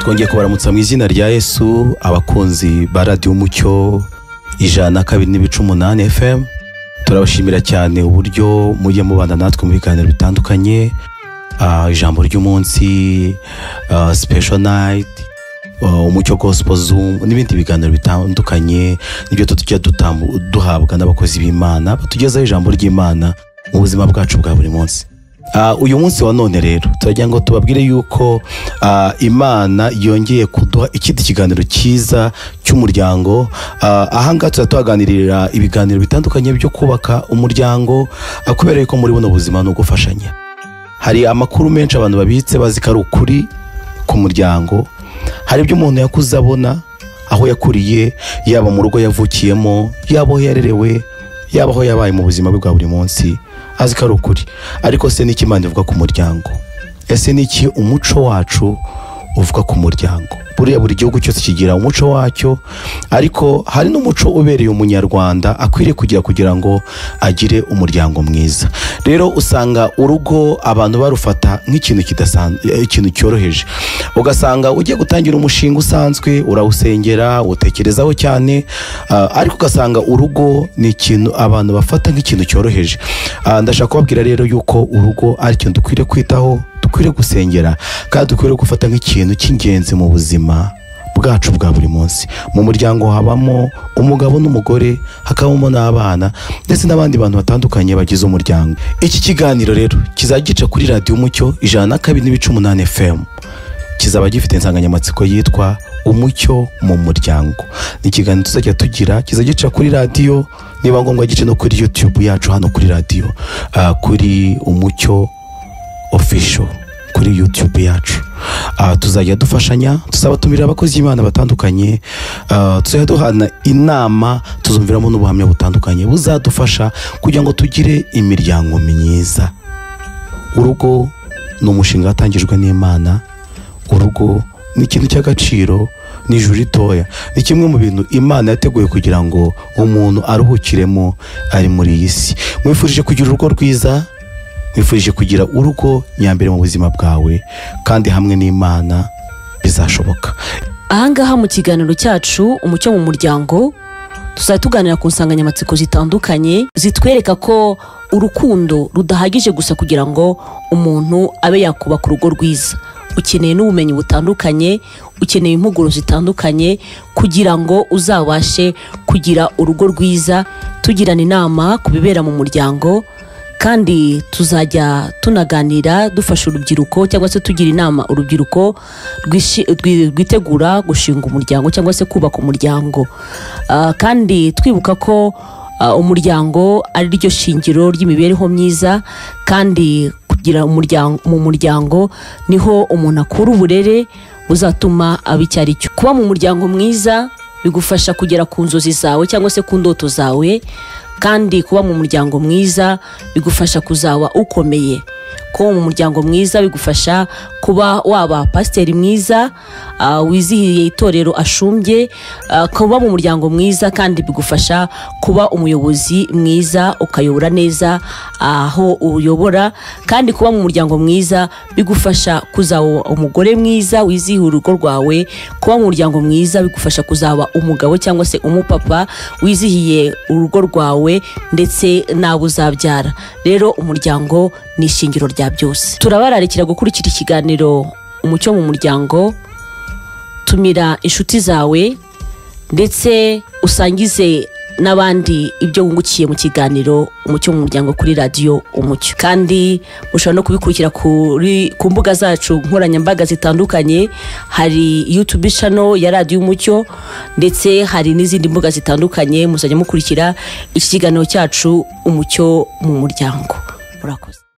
twongeye kubaramutsa mu izina rya Yesu abakunzi ba Radio Umucyo 102.8 FM. Turabashimira cyane uburyo mujye mubana natwe mu biganiro bitandukanye, ijambo ry'umunsi, special night, umucyo gospel zoom n'ibindi biganiro bitandukanye nibyo tujya duhabwa n'abakozi b'Imana batugezaho ijambo ry'Imana mu buzima bwacu bwa buri munsi. Uyu munsi wa none rero turagira ngo tubabwire yuko Imana yongeye kuduha ikindi kiganiro cyiza cy'umuryango. Ahanga tuzatuganirira ibiganiro bitandukanye byo kubaka umuryango, kubera yuko muri buno buzima no gufashanya. Hari amakuru menshi abantu babitse bazikara ukuri ku muryango. Hari ibyo umuntu yakuze abona aho yakuriye, yaba mu rugo yavukiyemo, yaba aho yarerewe, yaba aho yabaye mu buzima bwa buri munsi, azikara ukuri. Ariko se niki Imana ivuga ku muryango? Ese niki umuco wacu uvuga ku muryango? Buriya buri gihugu cyose kigira umuco wacyo, ariko hari n'umuco ubereye umunyarwanda akwiriye kugira ngo agire umuryango mwiza. Rero usanga urugo abantu barufata nk'ikintu kidasanzwe, ikintu cyoroheje. Ugasanga ugiye gutangira umushinga usanzwe, urawusengera, utekerezaho cyane, ariko ugasanga urugo ni ikintu abantu bafata nk'ikintu cyoroheje. Ndashaka kubabwira rero yuko urugo ari ikintu dukwiriye kwitaho, dukwiriye gusengera, kandi dukwiriye gufata nk'ikintu cy'ingenzi mu buzima bwacu bwa buri munsi. Mu muryango habamo umugabo n'umugore, hakabamo n'abana ndetse n'abandi bantu batandukanye bagize umuryango. Iki kiganiro rero kizagica kuri Radio Umucyo 102.8 FM. Kizaba gifite insanganyamatsiko yitwa umucyo mu muryango. Ni ikiganiro tuzajya tugira, kizagica kuri radio, niba ngombwa gice no kuri YouTube yacu hano kuri radio, kuri Umucyo official kuri YouTube yacu. Tuzajya dufashanya, tuzabatumira abakozi b'Imana batandukanye, tuzajya duhana inama, tuzumviramo n'ubuhamya butandukanye buzadufasha kugira ngo tugire imiryango myiza. Urugo ni umushinga watangijwe n'Imana. Urugo ni ikintu cy'agaciro, ni ijuru ritoya. Ni kimwe mu bintu Imana yateguye kugira ngo umuntu aruhukiremo ari muri iyi si. Mwifurije kugira urugo rwiza, mwifurije kugira urugo nyambere mu buzima bwawe, kandi hamwe n'Imana bizashoboka. Ahangaha mu kiganiro cyacu umucyo mu muryango tuzajya tuganira ku nsanganyamatsiko zitandukanye zitwereka ko urukundo rudahagije gusa kugira ngo umuntu abe yakubaka urugo rwiza. Ukeneye n'ubumenyi butandukanye, ukeneye impuguro zitandukanye kugira ngo uzabashe kugira urugo rwiza. Tugirana inama ku bibera mu muryango, kandi tuzajya tunaganira dufasha urubyiruko, cyangwa se tugira inama urubyiruko rwitegura gushinga umuryango cyangwa se kubaka umuryango. Kandi twibuka ko umuryango ari ryo shingiro ry'imibereho myiza, kandi kugira umuryango, mu muryango niho umuntu akura uburere buzatuma abicyari cyo. Kuba mu muryango mwiza bigufasha kugera ku nzozi zawe cyangwa se ku ndoto zawe, kandi kuba mu muryango mwiza bigufasha kuzaba ukomeye. Kuba mu muryango mwiza bigufasha kuba waba pasiteri mwiza, wizihiye itorero ashumbye. Kuba mu muryango mwiza kandi bigufasha kuba umuyobozi mwiza, ukayobora neza aho uyobora. Kandi kuba mu muryango mwiza bigufasha kuzaba umugore mwiza wizihiye urugo rwawe. Kuba mu muryango mwiza bigufasha kuzaba umugabo cyangwa se umupapa wizihiye urugo rwawe ndetse n'abo uzabyara. Rero umuryango ni ishingiro rya byose. Turabararikira gukurikira ikiganiro umucyo mu muryango. Tumira inshuti zawe ndetse usangize n'abandi ibyo wungukiye mu kiganiro umucyo mu muryango kuri Radio Umucyo. Kandi mushobora no kubikurikira ku mbuga zacu nkoranyambaga zitandukanye. Hari YouTube channel ya Radio Umucyo, ndetse hari n'izindi mbuga zitandukanye. Muzajya mukurikira iki kiganiro cyacu umucyo mu muryango. Murakoze.